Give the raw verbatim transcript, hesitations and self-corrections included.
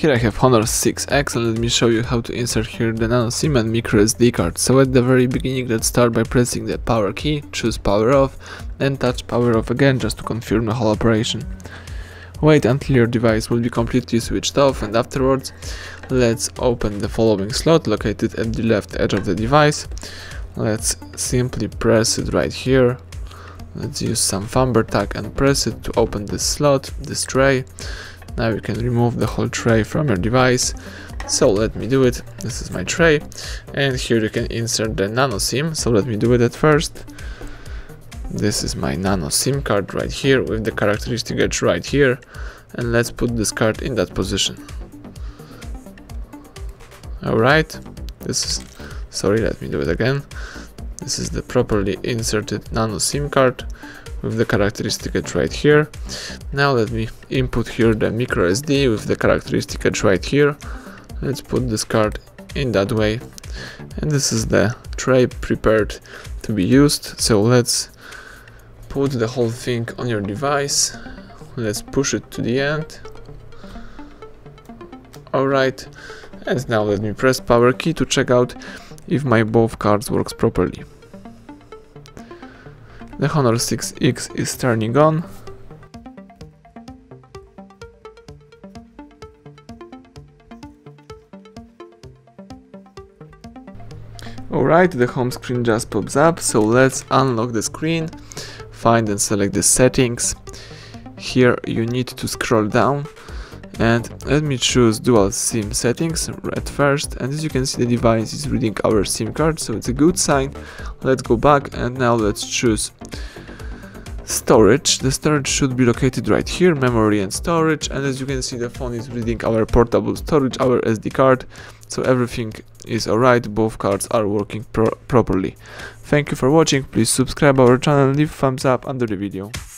Here I have Honor six X, and let me show you how to insert here the nano SIM and micro S D card. So at the very beginning, let's start by pressing the power key, choose power off, and touch power off again just to confirm the whole operation. Wait until your device will be completely switched off, and afterwards let's open the following slot located at the left edge of the device. Let's simply press it right here. Let's use some Fumber tag and press it to open this slot, this tray. Now you can remove the whole tray from your device. So let me do it. This is my tray, and here you can insert the nano SIM. So let me do it at first. This is my nano SIM card right here with the characteristic edge right here, and let's put this card in that position. Alright, this is, sorry, let me do it again. This is the properly inserted nano SIM card with the characteristic edge right here. Now let me input here the micro S D with the characteristic edge right here. Let's put this card in that way, and this is the tray prepared to be used. So let's put the whole thing on your device. Let's push it to the end. Alright, and now let me press power key to check out if my both cards works properly. The Honor six X is turning on. Alright, the home screen just pops up, so let's unlock the screen, find and select the settings. Here you need to scroll down, and let me choose dual SIM settings at first, and as you can see the device is reading our SIM card, so it's a good sign. Let's go back, and now let's choose storage. The storage should be located right here, memory and storage, and as you can see the phone is reading our portable storage, our S D card, so everything is alright, both cards are working pro properly. Thank you for watching, please subscribe our channel and leave thumbs up under the video.